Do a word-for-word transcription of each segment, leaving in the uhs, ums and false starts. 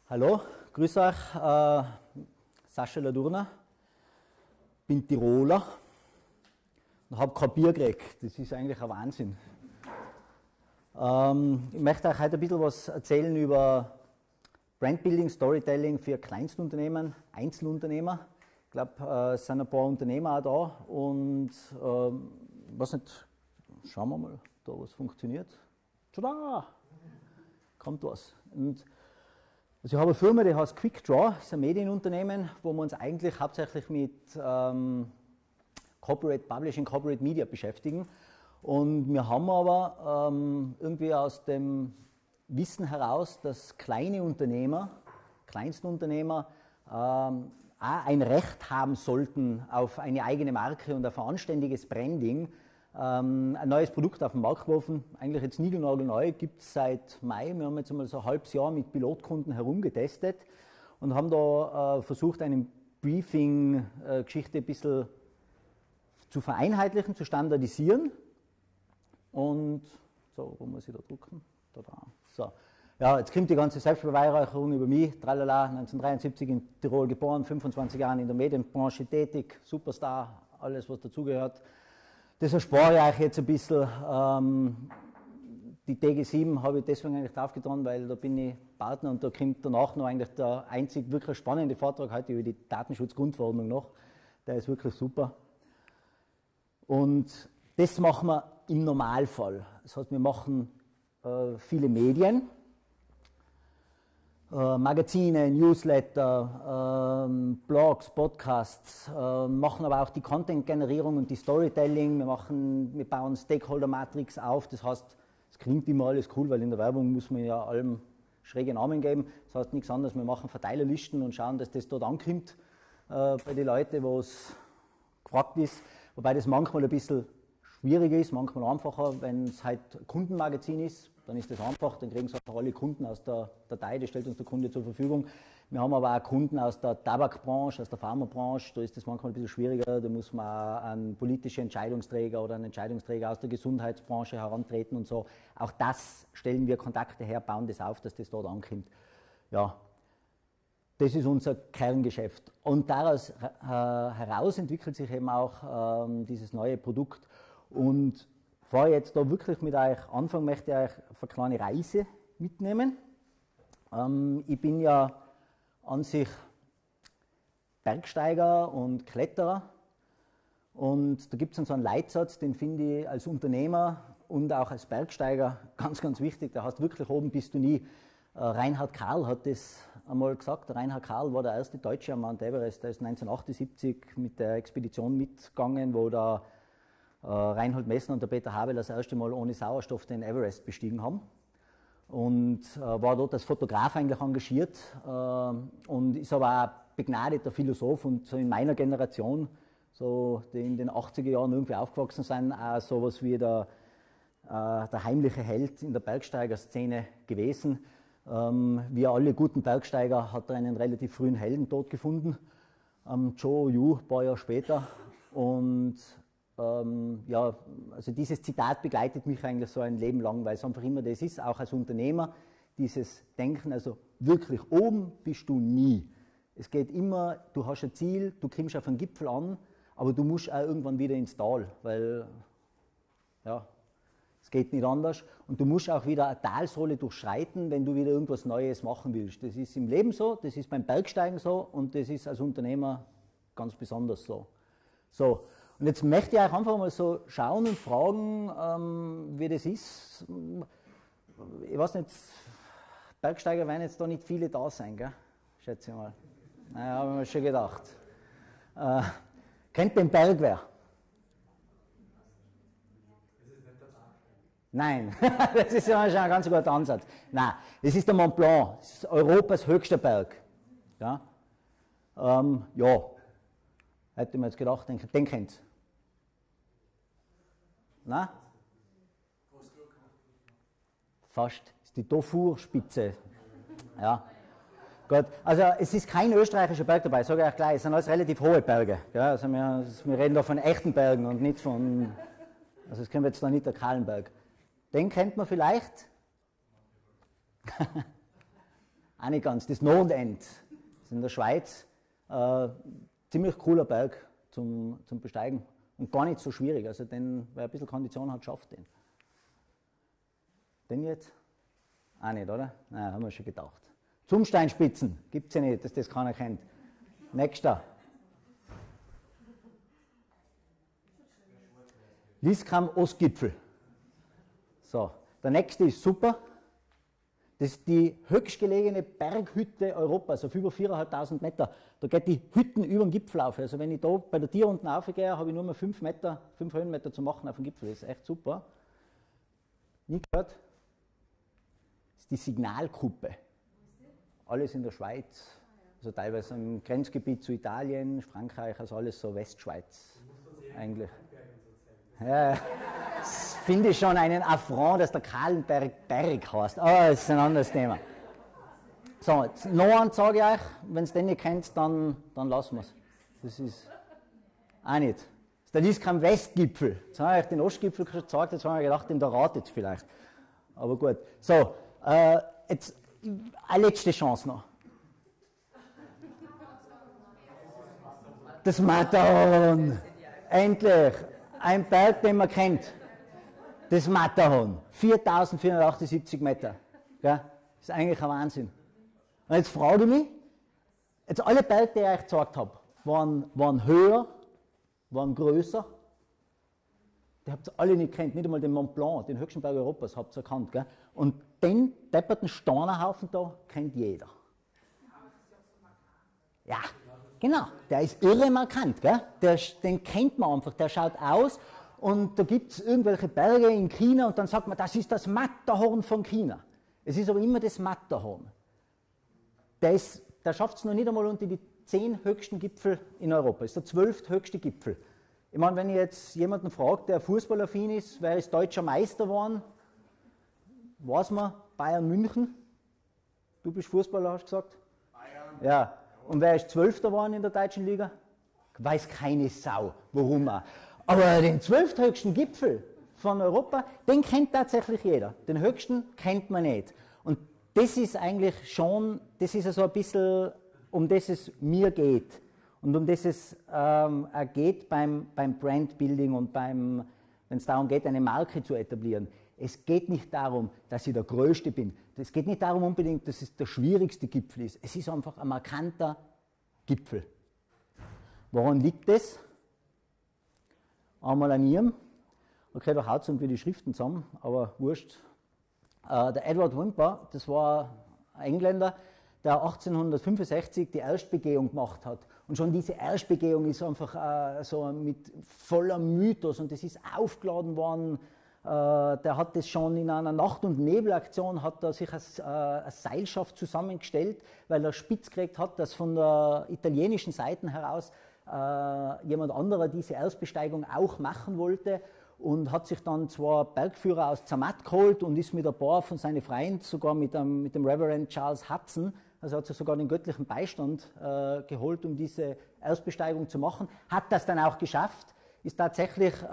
Hallo, grüß euch, äh, Sascha Ladurner, bin Tiroler und habe kein Bier gekriegt, das ist eigentlich ein Wahnsinn. Ähm, ich möchte euch heute ein bisschen was erzählen über Brandbuilding, Storytelling für Kleinstunternehmen, Einzelunternehmer. Ich glaube, äh, es sind ein paar Unternehmer auch da und äh, weiß nicht, schauen wir mal, da was funktioniert. Tada! Kommt was. Und also ich habe eine Firma, die heißt QuickDraw, das ist ein Medienunternehmen, wo wir uns eigentlich hauptsächlich mit ähm, Corporate Publishing, Corporate Media beschäftigen. Und wir haben aber ähm, irgendwie aus dem Wissen heraus, dass kleine Unternehmer, Kleinstunternehmer, ähm, auch ein Recht haben sollten auf eine eigene Marke und auf ein anständiges Branding. Ähm, ein neues Produkt auf den Markt geworfen, eigentlich jetzt niegelnagelneu, gibt es seit Mai. Wir haben jetzt einmal so ein halbes Jahr mit Pilotkunden herumgetestet und haben da äh, versucht, eine Briefing-Geschichte ein bisschen zu vereinheitlichen, zu standardisieren. Und so, wo muss ich da drucken? Da, da. So. Ja, jetzt kommt die ganze Selbstbeweihräucherung über mich. Tralala, neunzehnhundertdreiundsiebzig in Tirol geboren, fünfundzwanzig Jahre in der Medienbranche tätig, Superstar, alles was dazugehört. Das erspare ich euch jetzt ein bisschen. Ähm, die T G sieben habe ich deswegen eigentlich draufgetan, weil da bin ich Partner und da kommt danach noch eigentlich der einzig wirklich spannende Vortrag heute über die Datenschutzgrundverordnung noch. Der ist wirklich super. Und das machen wir im Normalfall. Das heißt, wir machen äh, viele Medien, äh, Magazine, Newsletter, äh, Blogs, Podcasts, äh, machen aber auch die Content-Generierung und die Storytelling. Wir, machen, wir bauen Stakeholder-Matrix auf. Das heißt, es klingt immer alles cool, weil in der Werbung muss man ja allem schräge Namen geben. Das heißt nichts anderes, wir machen Verteilerlisten und schauen, dass das dort ankommt äh, bei den Leuten, wo es gefragt ist. Wobei das manchmal ein bisschen schwieriger ist, manchmal einfacher. Wenn es halt Kundenmagazin ist, dann ist das einfach, dann kriegen es einfach alle Kunden aus der Datei, das stellt uns der Kunde zur Verfügung. Wir haben aber auch Kunden aus der Tabakbranche, aus der Pharmabranche, da ist das manchmal ein bisschen schwieriger, da muss man auch an politische Entscheidungsträger oder einen Entscheidungsträger aus der Gesundheitsbranche herantreten und so. Auch das stellen wir Kontakte her, bauen das auf, dass das dort ankommt. Ja, das ist unser Kerngeschäft. Und daraus äh, heraus entwickelt sich eben auch ähm, dieses neue Produkt. Und bevor ich jetzt da wirklich mit euch anfangen, möchte ich euch auf eine kleine Reise mitnehmen. Ähm, ich bin ja an sich Bergsteiger und Kletterer. Und da gibt es so einen Leitsatz, den finde ich als Unternehmer und auch als Bergsteiger ganz, ganz wichtig. Der heißt wirklich, oben bist du nie. Äh, Reinhard Karl hat das einmal gesagt. Reinhard Karl war der erste Deutsche am Mount Everest. Der ist neunzehnhundertachtundsiebzig mit der Expedition mitgegangen, wo der äh, Reinhold Messner und der Peter Habel das erste Mal ohne Sauerstoff den Everest bestiegen haben. Und äh, war dort als Fotograf eigentlich engagiert äh, und ist aber auch begnadeter Philosoph und so in meiner Generation, so die in den achtziger Jahren irgendwie aufgewachsen sind, auch sowas wie der, äh, der heimliche Held in der Bergsteigerszene gewesen. Ähm, wie alle guten Bergsteiger hat er einen relativ frühen Heldentod gefunden, ähm, Joe Yu, ein paar Jahre später. Und ähm, ja, also dieses Zitat begleitet mich eigentlich so ein Leben lang, weil es einfach immer das ist, auch als Unternehmer, dieses Denken, also wirklich oben bist du nie. Es geht immer, du hast ein Ziel, du kommst auf einen Gipfel an, aber du musst auch irgendwann wieder ins Tal, weil ja, es geht nicht anders. Und du musst auch wieder eine Talsohle durchschreiten, wenn du wieder irgendwas Neues machen willst. Das ist im Leben so, das ist beim Bergsteigen so und das ist als Unternehmer ganz besonders so. So, und jetzt möchte ich euch einfach mal so schauen und fragen, ähm, wie das ist. Ich weiß nicht, Bergsteiger werden jetzt da nicht viele da sein, gell? Schätze ich mal. Naja, habe ich mir schon gedacht. Äh, kennt den Berg wer? Nein, das ist ja schon ein ganz guter Ansatz. Nein, das ist der Mont Blanc, das ist Europas höchster Berg. Ja, ähm, ja. Hätte mir jetzt gedacht, den, den kennt ihr. Nein? Fast. Das ist die Tofur-Spitze. Ja. Gut. Also es ist kein österreichischer Berg dabei, sage ich euch gleich. Es sind alles relativ hohe Berge. Ja, also wir, wir reden da von echten Bergen und nicht von. Also es können wir jetzt da nicht der Kahlenberg. Den kennt man vielleicht. auch nicht ganz, das Nordend, das ist in der Schweiz, äh, ziemlich cooler Berg zum, zum Besteigen und gar nicht so schwierig, also den, wer ein bisschen Kondition hat, schafft den. Den jetzt? Auch nicht, oder? Nein, haben wir schon gedacht. Zumsteinspitzen, gibt es ja nicht, dass das keiner kennt. Nächster. Lyskram Ostgipfel. So, der nächste ist super. Das ist die höchstgelegene Berghütte Europas, auf über viertausendfünfhundert Meter. Da geht die Hütten über den Gipfel auf. Also wenn ich da bei der Tier unten aufgehe, habe ich nur mal fünf Meter, fünf Höhenmeter zu machen auf dem Gipfel. Das ist echt super. Nie gehört? Das ist die Signalgruppe. Alles in der Schweiz, also teilweise im Grenzgebiet zu Italien, Frankreich, also alles so Westschweiz eigentlich. Ja, das finde ich schon einen Affront, dass der Kahlenberg Berg heißt. Aber das ist ein anderes Thema. So, jetzt noch eins sage ich euch, wenn ihr den nicht kennt, dann, dann lassen wir es. Das ist auch nicht. Das ist der Lyskram Westgipfel. Jetzt habe ich euch den Ostgipfel schon gezeigt, jetzt habe ich gedacht, den da ratet vielleicht. Aber gut. So, äh, jetzt eine letzte Chance noch. Das Matterhorn. Endlich. Ein Berg, den man kennt. Das Matterhorn. viertausendvierhundertachtundsiebzig Meter. Ja, das ist eigentlich ein Wahnsinn. Und jetzt frage ich mich, jetzt alle Berge, die ich euch gezeigt habe, waren, waren höher, waren größer. Die habt ihr alle nicht kennt, nicht einmal den Mont Blanc, den höchsten Berg Europas, habt ihr erkannt. Gell? Und den depperten Steinerhaufen da kennt jeder. Ja, genau, der ist irre markant. Gell? Der, den kennt man einfach, der schaut aus und da gibt es irgendwelche Berge in China und dann sagt man, das ist das Matterhorn von China. Es ist aber immer das Matterhorn. Der, der schafft es noch nicht einmal unter die zehn höchsten Gipfel in Europa, das ist der zwölfthöchste Gipfel. Ich meine, wenn ich jetzt jemanden fragt, der fußballaffin ist, wer ist deutscher Meister geworden, weiß man, Bayern München. Du bist Fußballer, hast du gesagt? Bayern. Ja. Und wer ist Zwölfter geworden in der deutschen Liga? Weiß keine Sau, warum auch. Aber den zwölfthöchsten Gipfel von Europa, den kennt tatsächlich jeder. Den höchsten kennt man nicht. Und das ist eigentlich schon, das ist also ein bisschen, um das es mir geht. Und um das es ähm, geht beim, beim Brandbuilding und beim, wenn es darum geht, eine Marke zu etablieren. Es geht nicht darum, dass ich der Größte bin. Es geht nicht darum unbedingt, dass es der schwierigste Gipfel ist. Es ist einfach ein markanter Gipfel. Woran liegt das? Einmal an ihm. Okay, da haut es irgendwie die Schriften zusammen, aber wurscht. Äh, der Edward Whymper, das war ein Engländer, der achtzehnhundertfünfundsechzig die Erstbegehung gemacht hat. Und schon diese Erstbegehung ist einfach äh, so mit voller Mythos und das ist aufgeladen worden. Äh, der hat das schon in einer Nacht- und Nebelaktion, hat er sich als, äh, eine Seilschaft zusammengestellt, weil er spitz gekriegt hat, dass von der italienischen Seite heraus äh, jemand anderer diese Erstbesteigung auch machen wollte. Und hat sich dann zwei Bergführer aus Zermatt geholt und ist mit ein paar von seinen Freunden, sogar mit dem, mit dem Reverend Charles Hudson, also hat sich sogar den göttlichen Beistand äh, geholt, um diese Erstbesteigung zu machen. Hat das dann auch geschafft, ist tatsächlich äh,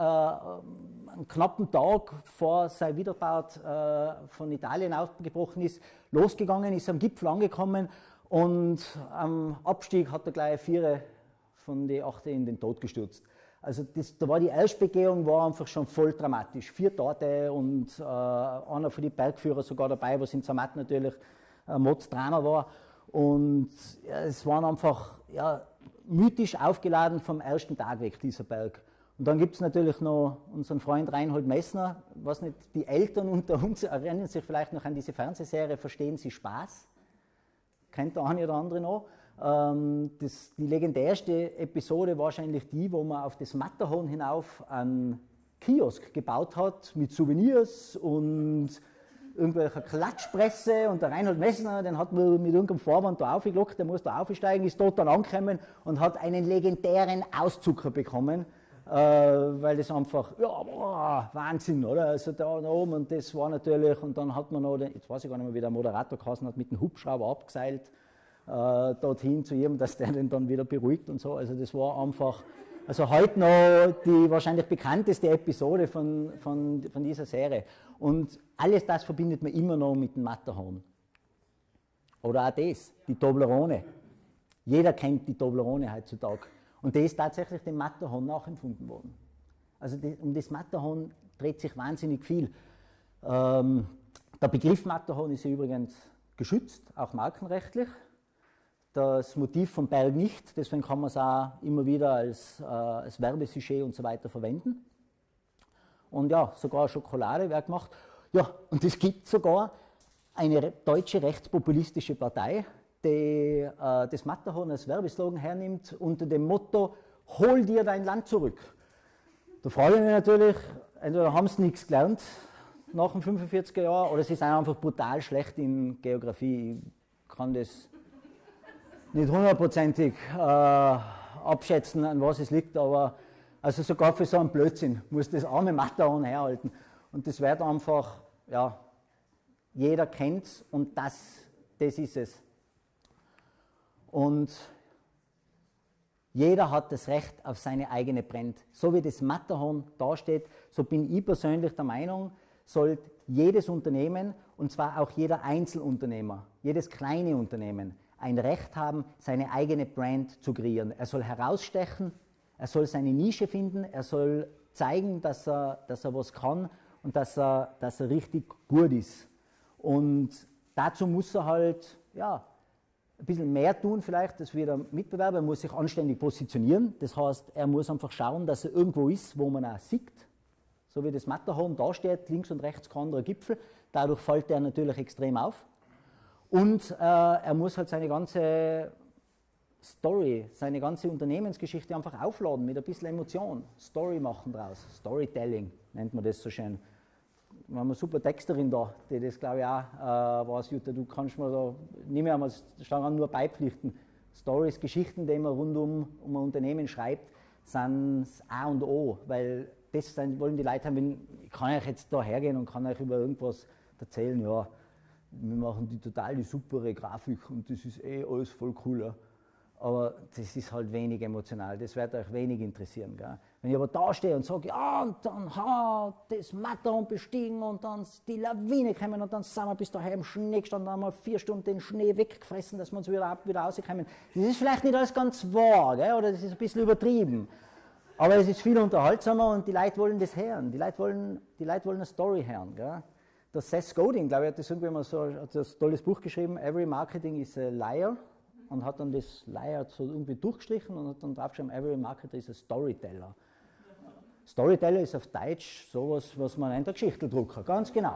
einen knappen Tag vor sein Wiederbart äh, von Italien aufgebrochen ist, losgegangen, ist am Gipfel angekommen und am Abstieg hat er gleich vier von den acht in den Tod gestürzt. Also das, da war die Erstbegehung war einfach schon voll dramatisch. Vier Tote und äh, einer von den Bergführern sogar dabei, was in Zermatt natürlich ein Mordsdrama war. Und ja, es waren einfach ja, mythisch aufgeladen vom ersten Tag weg, dieser Berg. Und dann gibt es natürlich noch unseren Freund Reinhold Messner. Was nicht, die Eltern unter uns erinnern sich vielleicht noch an diese Fernsehserie Verstehen Sie Spaß? Kennt der eine oder andere noch? Ähm, das, die legendärste Episode wahrscheinlich die, wo man auf das Matterhorn hinauf einen Kiosk gebaut hat mit Souvenirs und irgendwelcher Klatschpresse und der Reinhold Messner, den hat man mit irgendeinem Vorwand da aufgelockt, der muss da aufsteigen, ist dort dann angekommen und hat einen legendären Auszucker bekommen, äh, weil das einfach, ja, boah, Wahnsinn, oder? Also da oben und das war natürlich, und dann hat man noch, den, jetzt weiß ich gar nicht mehr, wie der Moderator geheißen hat, mit dem Hubschrauber abgeseilt, Äh, dorthin zu ihm, dass der den dann wieder beruhigt und so. Also das war einfach, also heute noch die wahrscheinlich bekannteste Episode von, von, von dieser Serie. Und alles das verbindet man immer noch mit dem Matterhorn. Oder auch das, die Toblerone. Jeder kennt die Toblerone heutzutage. Und das ist tatsächlich dem Matterhorn nachempfunden worden. Also die, um das Matterhorn dreht sich wahnsinnig viel. Ähm, der Begriff Matterhorn ist ja übrigens geschützt, auch markenrechtlich. Das Motiv vom Berg nicht, deswegen kann man es auch immer wieder als, äh, als Werbesujet und so weiter verwenden. Und ja, sogar Schokolade wird gemacht. Ja, und es gibt sogar eine deutsche rechtspopulistische Partei, die äh, das Matterhorn als Werbeslogan hernimmt unter dem Motto: Hol dir dein Land zurück. Da frage ich mich natürlich, entweder haben sie nichts gelernt nach den fünfundvierziger Jahren oder sie sind einfach brutal schlecht in Geografie. Ich kann das nicht hundertprozentig äh, abschätzen, an was es liegt, aber also sogar für so einen Blödsinn muss das arme Matterhorn herhalten. Und das wird einfach, ja, jeder kennt es und das, das ist es. Und jeder hat das Recht auf seine eigene Brand. So wie das Matterhorn dasteht, so bin ich persönlich der Meinung, sollte jedes Unternehmen, und zwar auch jeder Einzelunternehmer, jedes kleine Unternehmen, ein Recht haben, seine eigene Brand zu kreieren. Er soll herausstechen, er soll seine Nische finden, er soll zeigen, dass er, dass er was kann und dass er, dass er richtig gut ist. Und dazu muss er halt, ja, ein bisschen mehr tun vielleicht als wie der Mitbewerber. Er muss sich anständig positionieren. Das heißt, er muss einfach schauen, dass er irgendwo ist, wo man auch sieht. So wie das Matterhorn da steht, links und rechts kein anderer Gipfel. Dadurch fällt er natürlich extrem auf. Und äh, er muss halt seine ganze Story, seine ganze Unternehmensgeschichte einfach aufladen mit ein bisschen Emotion. Story machen draus. Storytelling nennt man das so schön. Wir haben eine super Texterin da, die das, glaube ich, auch äh, weiß. Jutta, du kannst mir da nicht mehr einmal nur beipflichten. Stories, Geschichten, die man rund um, um ein Unternehmen schreibt, sind das A und O, weil das sind, wollen die Leute haben, wenn, ich kann euch jetzt da hergehen und kann euch über irgendwas erzählen, ja, wir machen die total die supere Grafik und das ist eh alles voll cool. Ja. Aber das ist halt wenig emotional, das wird euch wenig interessieren. Gell? Wenn ich aber da stehe und sage, ja, und dann haben wir das Matterhorn bestiegen und dann die Lawine kommen und dann sind wir bis daheim im Schnee gestanden, dann haben wir vier Stunden den Schnee weggefressen, dass wir uns wieder, wieder rauskommen. Das ist vielleicht nicht alles ganz wahr, gell? Oder das ist ein bisschen übertrieben. Aber es ist viel unterhaltsamer und die Leute wollen das hören. Die Leute wollen, die Leute wollen eine Story hören. Gell? Der Seth Godin, glaube ich, hat das irgendwie mal so hat das tolles Buch geschrieben, Every Marketing is a Liar. Und hat dann das Liar so irgendwie durchgestrichen und hat dann draufgeschrieben, Every Marketer is a Storyteller. Storyteller ist auf Deutsch sowas, was man in der Geschichte drucken kann, ganz genau.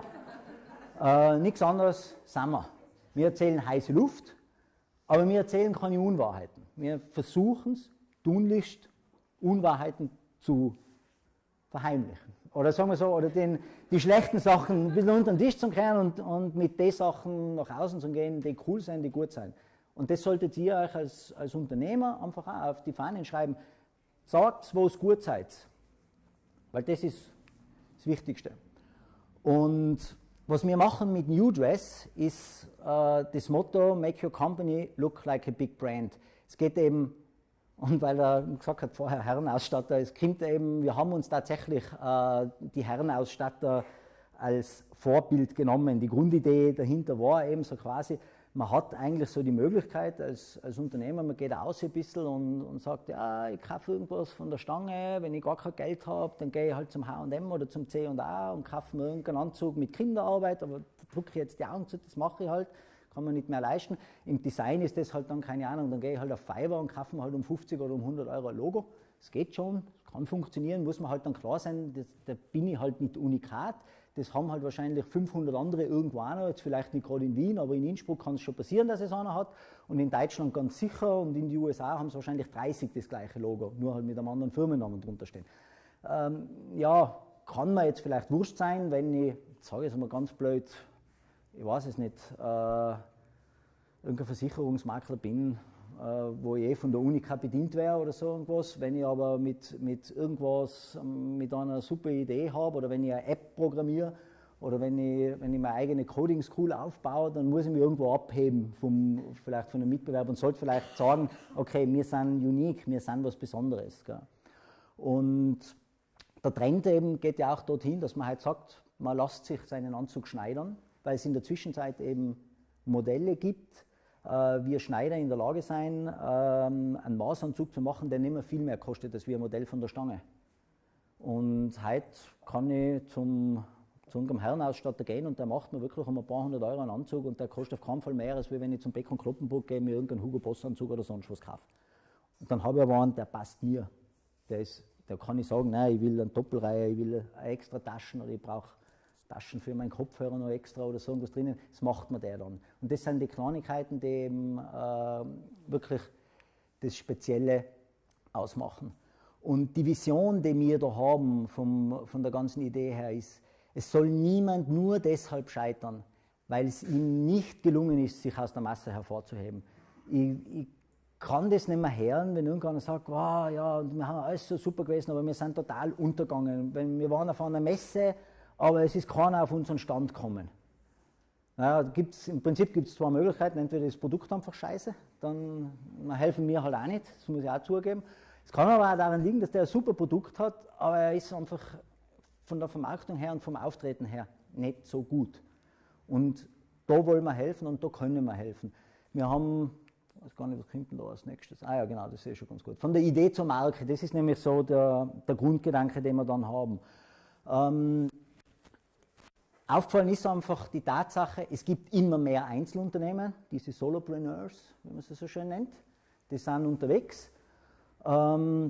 Äh, nichts anderes sind wir. Wir erzählen heiße Luft, aber wir erzählen keine Unwahrheiten. Wir versuchen es tunlichst, Unwahrheiten zu verheimlichen. Oder sagen wir so, oder den, die schlechten Sachen ein bisschen unter den Tisch zu kehren und, und mit den Sachen nach außen zu gehen, die cool sein, die gut sein. Und das solltet ihr euch als, als Unternehmer einfach auch auf die Fahnen schreiben. Sagt, wo es gut seid. Weil das ist das Wichtigste. Und was wir machen mit New Dress ist äh, das Motto, make your company look like a big brand. Es geht eben, und weil er gesagt hat vorher Herrenausstatter, es kommt eben, wir haben uns tatsächlich äh, die Herrenausstatter als Vorbild genommen. Die Grundidee dahinter war eben so quasi, man hat eigentlich so die Möglichkeit als, als Unternehmer, man geht aus ein bisschen und, und sagt, ja, ich kaufe irgendwas von der Stange, wenn ich gar kein Geld habe, dann gehe ich halt zum H und M oder zum C und A und kaufe mir irgendeinen Anzug mit Kinderarbeit, aber da drücke ich jetzt die Augen zu, das mache ich halt, kann man nicht mehr leisten. Im Design ist das halt dann, keine Ahnung, dann gehe ich halt auf Fiverr und kaufe mir halt um fünfzig oder um hundert Euro ein Logo. Das geht schon, kann funktionieren, muss man halt dann klar sein, das, da bin ich halt nicht unikat. Das haben halt wahrscheinlich fünfhundert andere irgendwo auch noch, jetzt vielleicht nicht gerade in Wien, aber in Innsbruck kann es schon passieren, dass es einer hat. Und in Deutschland ganz sicher und in die U S A haben es wahrscheinlich dreißig das gleiche Logo, nur halt mit einem anderen Firmennamen drunter stehen. Ähm, ja, kann mir jetzt vielleicht wurscht sein, wenn ich, jetzt sage ich es mal ganz blöd, ich weiß es nicht, äh, irgendein Versicherungsmakler bin, Uh, wo ich eh von der Unica bedient wäre oder so irgendwas. Wenn ich aber mit, mit irgendwas, mit einer super Idee habe oder wenn ich eine App programmiere oder wenn ich, wenn ich meine eigene Coding School aufbaue, dann muss ich mich irgendwo abheben vom, vielleicht von einem Mitbewerber und sollte vielleicht sagen, okay, wir sind unique, wir sind was Besonderes. Gell? Und der Trend eben geht ja auch dorthin, dass man halt sagt, man lässt sich seinen Anzug schneidern, weil es in der Zwischenzeit eben Modelle gibt, äh, wir Schneider in der Lage sein, ähm, einen Maßanzug zu machen, der nicht mehr viel mehr kostet als wie ein Modell von der Stange. Und heute kann ich zum, zu unserem Herrenausstatter gehen und der macht mir wirklich um ein paar hundert Euro einen Anzug und der kostet auf keinen Fall mehr, als wenn ich zum Beck und Kloppenburg gehe, mir irgendeinen Hugo Boss Anzug oder sonst was kaufe. Und dann habe ich aber einen, der passt mir. Der ist, da kann ich sagen, nein, ich will eine Doppelreihe, ich will eine extra Taschen oder ich brauche Taschen für meinen Kopfhörer noch extra oder so irgendwas drinnen. Das macht mir der dann. Und das sind die Kleinigkeiten, die eben äh, wirklich das Spezielle ausmachen. Und die Vision, die wir da haben vom, von der ganzen Idee her ist, es soll niemand nur deshalb scheitern, weil es ihm nicht gelungen ist, sich aus der Masse hervorzuheben. Ich, ich kann das nicht mehr hören, wenn irgendeiner sagt, wow, ja, wir haben alles so super gewesen, aber wir sind total untergegangen. Wir waren auf einer Messe, aber es ist keiner auf unseren Stand gekommen. Naja, gibt's, im Prinzip gibt es zwei Möglichkeiten, entweder das Produkt einfach scheiße, dann helfen wir halt auch nicht, das muss ich auch zugeben. Es kann aber auch daran liegen, dass der ein super Produkt hat, aber er ist einfach von der Vermarktung her und vom Auftreten her nicht so gut. Und da wollen wir helfen und da können wir helfen. Wir haben, ich weiß gar nicht, was kommt denn da als nächstes? Ah ja, genau, das sehe ich schon ganz gut. Von der Idee zur Marke, das ist nämlich so der, der Grundgedanke, den wir dann haben. Ähm, Aufgefallen ist einfach die Tatsache, es gibt immer mehr Einzelunternehmen, diese Solopreneurs, wie man sie so schön nennt, die sind unterwegs. Ähm,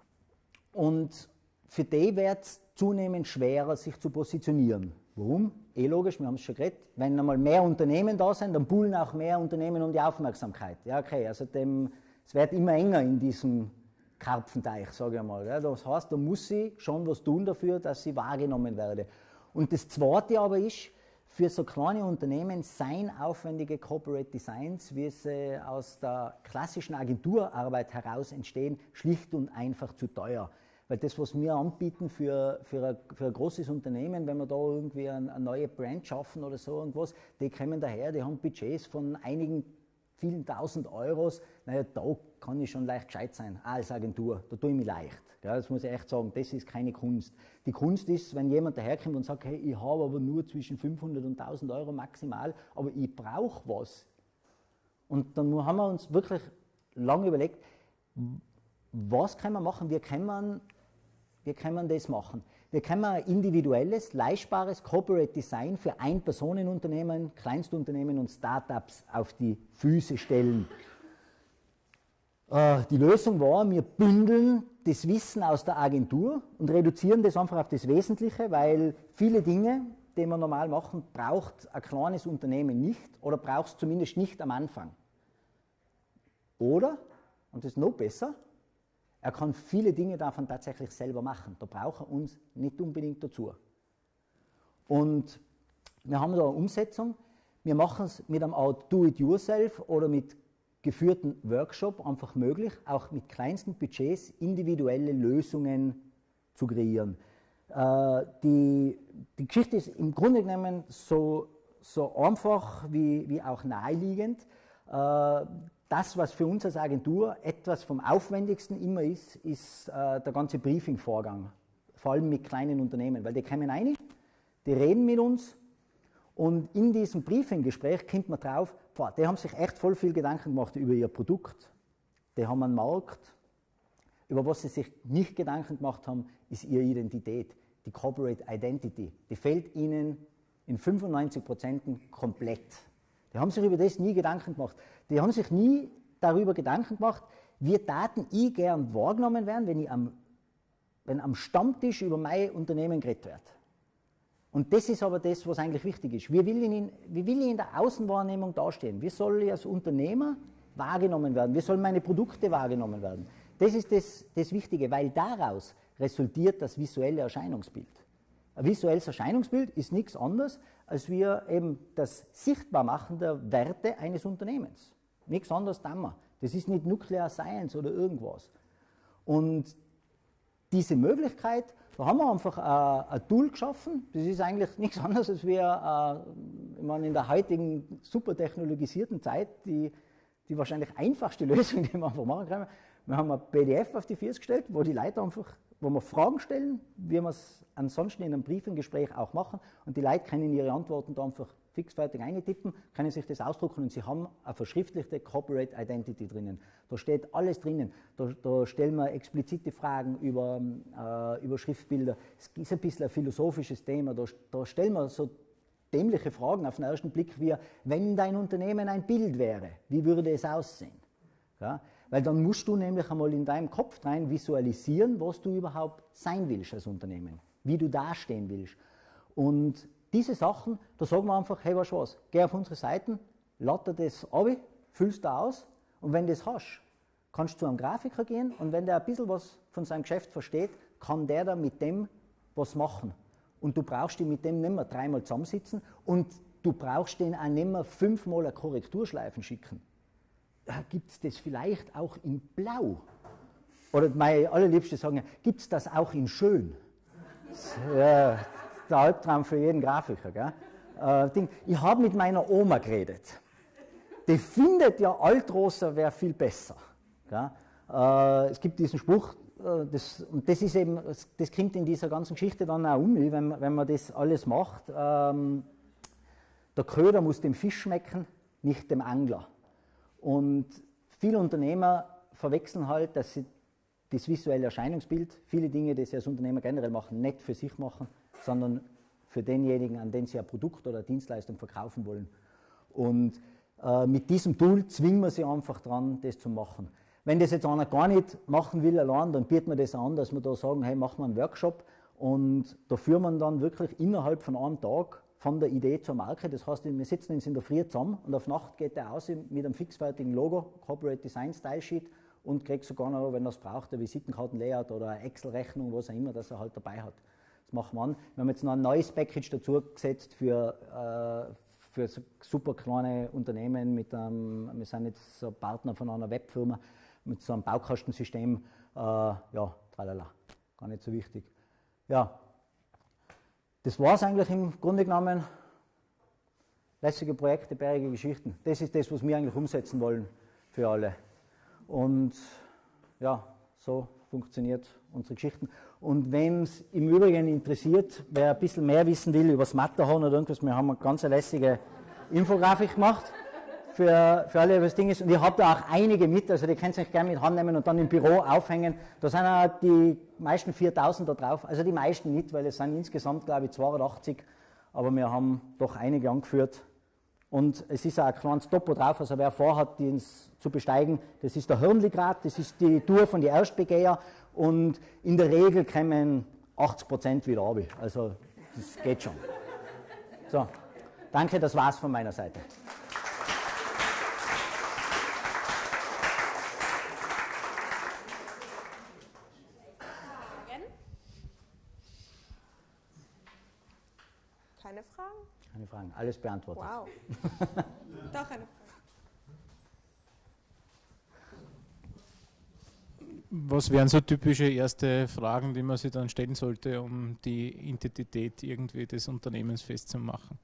und für die wird es zunehmend schwerer, sich zu positionieren. Warum? Eh logisch, wir haben es schon geredet, wenn einmal mehr Unternehmen da sind, dann buhlen auch mehr Unternehmen um die Aufmerksamkeit. Ja, okay, also dem, es wird immer enger in diesem Karpfenteich, sage ich mal. Ja, das heißt, da muss ich schon was tun dafür, dass ich wahrgenommen werde. Und das Zweite aber ist, für so kleine Unternehmen seien aufwendige Corporate Designs, wie sie aus der klassischen Agenturarbeit heraus entstehen, schlicht und einfach zu teuer. Weil das, was wir anbieten für, für, ein, für ein großes Unternehmen, wenn wir da irgendwie eine, eine neue Brand schaffen oder so irgendwas, die kommen daher, die haben Budgets von einigen vielen tausend Euros. Naja, da kann ich schon leicht gescheit sein, auch als Agentur, da tue ich mich leicht. Ja, das muss ich echt sagen, das ist keine Kunst. Die Kunst ist, wenn jemand daherkommt und sagt, hey, ich habe aber nur zwischen fünfhundert und tausend Euro maximal, aber ich brauche was. Und dann haben wir uns wirklich lange überlegt, was können wir machen? Wir können, wir können das machen. Wir können ein individuelles, leistbares Corporate Design für Ein-Personen-Unternehmen, Kleinstunternehmen und Startups auf die Füße stellen. Äh, die Lösung war, wir bündeln das Wissen aus der Agentur und reduzieren das einfach auf das Wesentliche, weil viele Dinge, die wir normal machen, braucht ein kleines Unternehmen nicht oder braucht es zumindest nicht am Anfang. Oder, und das ist noch besser, er kann viele Dinge davon tatsächlich selber machen. Da braucht er uns nicht unbedingt dazu. Und wir haben da eine Umsetzung. Wir machen es mit einem Art Do-it-yourself oder mit geführten Workshop einfach möglich, auch mit kleinsten Budgets individuelle Lösungen zu kreieren. Äh, die, die Geschichte ist im Grunde genommen so, so einfach wie, wie auch naheliegend. Äh, Das, was für uns als Agentur etwas vom Aufwendigsten immer ist, ist äh, der ganze Briefing-Vorgang, vor allem mit kleinen Unternehmen, weil die kommen rein, die reden mit uns und in diesem Briefing-Gespräch kommt man drauf, boah, die haben sich echt voll viel Gedanken gemacht über ihr Produkt, die haben einen Markt, über was sie sich nicht Gedanken gemacht haben, ist ihre Identität, die Corporate Identity, die fehlt ihnen in fünfundneunzig Prozent komplett. Die haben sich über das nie Gedanken gemacht. Die haben sich nie darüber Gedanken gemacht, wie Daten ich gern wahrgenommen werden, wenn, ich am, wenn am Stammtisch über mein Unternehmen geredet wird. Und das ist aber das, was eigentlich wichtig ist. Wie will ich in, wie will ich in der Außenwahrnehmung dastehen? Wie soll ich als Unternehmer wahrgenommen werden? Wie sollen meine Produkte wahrgenommen werden? Das ist das, das Wichtige, weil daraus resultiert das visuelle Erscheinungsbild. Ein visuelles Erscheinungsbild ist nichts anderes, als wir eben das Sichtbarmachen der Werte eines Unternehmens. Nichts anderes tun wir. Das ist nicht Nuclear Science oder irgendwas. Und diese Möglichkeit, da haben wir einfach äh, ein Tool geschaffen, das ist eigentlich nichts anderes, als wir äh, ich meine, in der heutigen super technologisierten Zeit die, die wahrscheinlich einfachste Lösung, die wir einfach machen können. Wir haben ein P D F auf die Füße gestellt, wo die Leute einfach, wo wir Fragen stellen, wie wir es ansonsten in einem Briefing-Gespräch auch machen, und die Leute können ihre Antworten da einfach fixfertig eintippen, können sich das ausdrucken und sie haben eine verschriftlichte Corporate Identity drinnen. Da steht alles drinnen. Da, da stellen wir explizite Fragen über, äh, über Schriftbilder. Es ist ein bisschen ein philosophisches Thema. Da, da stellen wir so dämliche Fragen auf den ersten Blick wie, wenn dein Unternehmen ein Bild wäre, wie würde es aussehen? Ja? Weil dann musst du nämlich einmal in deinem Kopf rein visualisieren, was du überhaupt sein willst als Unternehmen, wie du dastehen willst. Und diese Sachen, da sagen wir einfach, hey, weißt du was, geh auf unsere Seiten, lade das ab, füllst du aus und wenn du das hast, kannst du zu einem Grafiker gehen und wenn der ein bisschen was von seinem Geschäft versteht, kann der da mit dem was machen. Und du brauchst ihn mit dem nicht mehr dreimal zusammensitzen und du brauchst den auch nicht mehr fünfmal eine Korrekturschleifen schicken. Gibt es das vielleicht auch in Blau? Oder meine allerliebste sagen, gibt es das auch in Schön? Das, ja, der Albtraum für jeden Grafiker. Gell? Äh, Ding. Ich habe mit meiner Oma geredet. Die findet ja Altrosa wäre viel besser. Gell? Äh, es gibt diesen Spruch, Das, und das ist eben, das kommt in dieser ganzen Geschichte dann auch um, wenn, wenn man das alles macht. Ähm, der Köder muss dem Fisch schmecken, nicht dem Angler. Und viele Unternehmer verwechseln halt, dass sie das visuelle Erscheinungsbild, viele Dinge, die sie als Unternehmer generell machen, nicht für sich machen, sondern für denjenigen, an den sie ein Produkt oder eine Dienstleistung verkaufen wollen. Und äh, mit diesem Tool zwingen wir sie einfach dran, das zu machen. Wenn das jetzt einer gar nicht machen will allein, dann bietet man das an, dass wir da sagen, hey, machen wir einen Workshop und da führen wir dann wirklich innerhalb von einem Tag von der Idee zur Marke. Das heißt, wir sitzen uns in der Früh zusammen und auf Nacht geht der aus mit einem fixfertigen Logo, Corporate Design Style Sheet und kriegt sogar noch, wenn er es braucht, eine Visitenkarten-Layout oder eine Excel-Rechnung, was auch immer, das er halt dabei hat. Das machen wir an. Wir haben jetzt noch ein neues Package dazu gesetzt für, äh, für so super kleine Unternehmen. Mit einem, wir sind jetzt so Partner von einer Webfirma, mit so einem Baukastensystem, äh, ja, tralala, gar nicht so wichtig. Ja, das war es eigentlich im Grunde genommen. Lässige Projekte, bärige Geschichten. Das ist das, was wir eigentlich umsetzen wollen für alle. Und ja, so funktioniert unsere Geschichten. Und wenn es im Übrigen interessiert, wer ein bisschen mehr wissen will über das Matterhorn oder irgendwas, wir haben eine ganz lässige Infografik gemacht. Für, für alle, was Ding ist. Und ich habe da auch einige mit, also die könnt ihr euch gerne mit heimnehmen und dann im Büro aufhängen. Da sind auch die meisten viertausend da drauf, also die meisten nicht, weil es sind insgesamt, glaube ich, zweihundertachtzig, aber wir haben doch einige angeführt. Und es ist auch ein kleines Topo drauf, also wer vorhat, den zu besteigen, das ist der Hörnligrad, das ist die Tour von den Erstbegeher und in der Regel kommen achtzig Prozent wieder runter, also das geht schon. So, danke, das war's von meiner Seite. Keine Fragen? Keine Fragen, alles beantwortet. Wow. Doch eine Frage. Was wären so typische erste Fragen, die man sich dann stellen sollte, um die Identität irgendwie des Unternehmens festzumachen?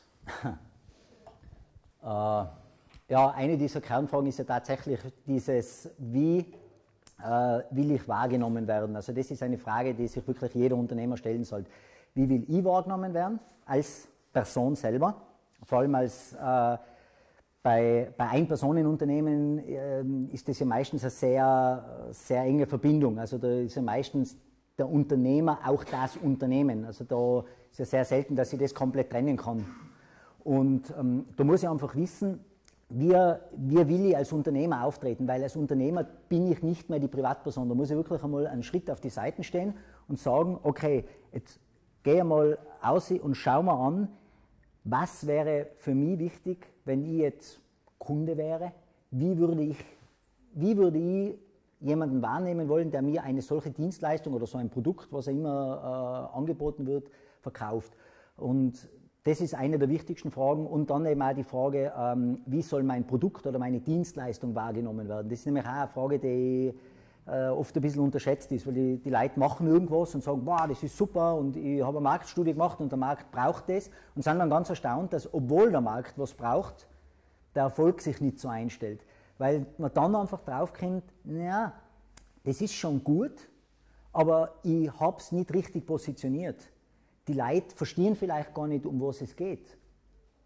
äh, ja, eine dieser Kernfragen ist ja tatsächlich dieses, wie äh, will ich wahrgenommen werden? Also das ist eine Frage, die sich wirklich jeder Unternehmer stellen sollte. Wie will ich wahrgenommen werden als Person selber? Vor allem als äh, bei, bei Ein-Personen-Unternehmen äh, ist das ja meistens eine sehr, sehr enge Verbindung. Also da ist ja meistens der Unternehmer auch das Unternehmen. Also da ist ja sehr selten, dass ich das komplett trennen kann. Und ähm, da muss ich einfach wissen, wie, wie will ich als Unternehmer auftreten, weil als Unternehmer bin ich nicht mehr die Privatperson. Da muss ich wirklich einmal einen Schritt auf die Seiten stehen und sagen, okay, jetzt gehe mal aus und schau mal an, was wäre für mich wichtig, wenn ich jetzt Kunde wäre, wie würde ich, wie würde ich jemanden wahrnehmen wollen, der mir eine solche Dienstleistung oder so ein Produkt, was er immer äh, angeboten wird, verkauft. Und das ist eine der wichtigsten Fragen. Und dann eben auch die Frage, ähm, wie soll mein Produkt oder meine Dienstleistung wahrgenommen werden. Das ist nämlich auch eine Frage, die äh, oft ein bisschen unterschätzt ist, weil die, die Leute machen irgendwas und sagen, wow, das ist super und ich habe eine Marktstudie gemacht und der Markt braucht das und sind dann ganz erstaunt, dass obwohl der Markt was braucht, der Erfolg sich nicht so einstellt. Weil man dann einfach draufkommt, naja, das ist schon gut, aber ich habe es nicht richtig positioniert. Die Leute verstehen vielleicht gar nicht, um was es geht.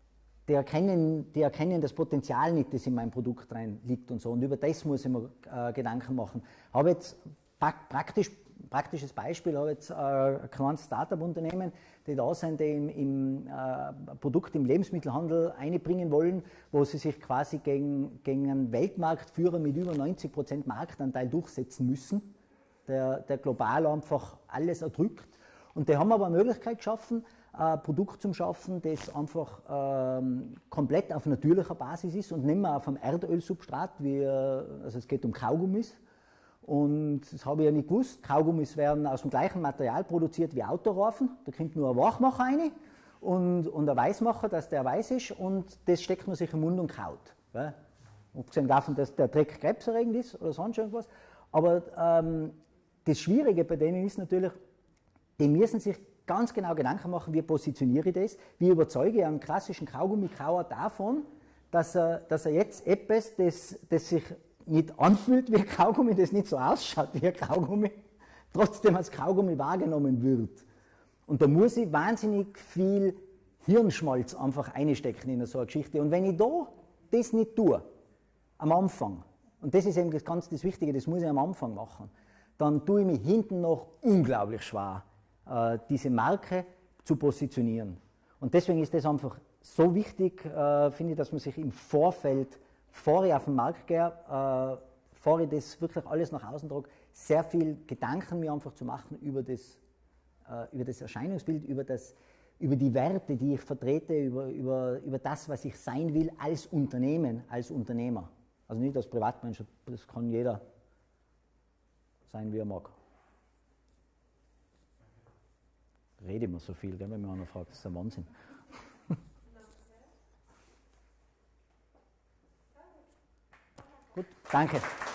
die erkennen, die erkennen das Potenzial nicht, das in meinem Produkt rein liegt und so. Und über das muss ich mir äh, Gedanken machen. Habe jetzt praktisch, praktisches Beispiel, habe jetzt äh, ein kleines Startup-Unternehmen, die da sind, die im, im äh, Produkt im Lebensmittelhandel einbringen wollen, wo sie sich quasi gegen, gegen einen Weltmarktführer mit über neunzig Prozent Marktanteil durchsetzen müssen, der, der global einfach alles erdrückt. Und die haben aber eine Möglichkeit geschaffen, ein Produkt zu schaffen, das einfach ähm, komplett auf natürlicher Basis ist und nicht mehr auf einem Erdölsubstrat, wie, also es geht um Kaugummis. Und das habe ich ja nicht gewusst. Kaugummis werden aus dem gleichen Material produziert wie Autoreifen. Da kommt nur ein Wachmacher rein und, und ein Weißmacher, dass der weiß ist, und das steckt man sich im Mund und kaut. Ja. Abgesehen davon, dass der Dreck krebserregend ist oder sonst irgendwas. Aber ähm, das Schwierige bei denen ist natürlich, die müssen sich ganz genau Gedanken machen, wie positioniere ich das, wie überzeuge ich einen klassischen Kaugummikauer davon, dass er, dass er jetzt etwas, das, das sich nicht anfühlt wie ein Kaugummi, das nicht so ausschaut wie ein Kaugummi, trotzdem als Kaugummi wahrgenommen wird. Und da muss ich wahnsinnig viel Hirnschmalz einfach einstecken in so eine Geschichte. Und wenn ich da das nicht tue, am Anfang, und das ist eben das ganz das Wichtige, das muss ich am Anfang machen, dann tue ich mich hinten noch unglaublich schwer, diese Marke zu positionieren. Und deswegen ist das einfach so wichtig, äh, finde ich, dass man sich im Vorfeld, bevor ich auf den Markt gehe, äh, bevor ich das wirklich alles nach außen trage, sehr viel Gedanken mir einfach zu machen über das, äh, über das Erscheinungsbild, über, das, über die Werte, die ich vertrete, über, über, über das, was ich sein will als Unternehmen, als Unternehmer. Also nicht als Privatmensch, das kann jeder sein, wie er mag. Rede immer so viel, gell, wenn mir einer fragt, das ist ein Wahnsinn. Gut, danke.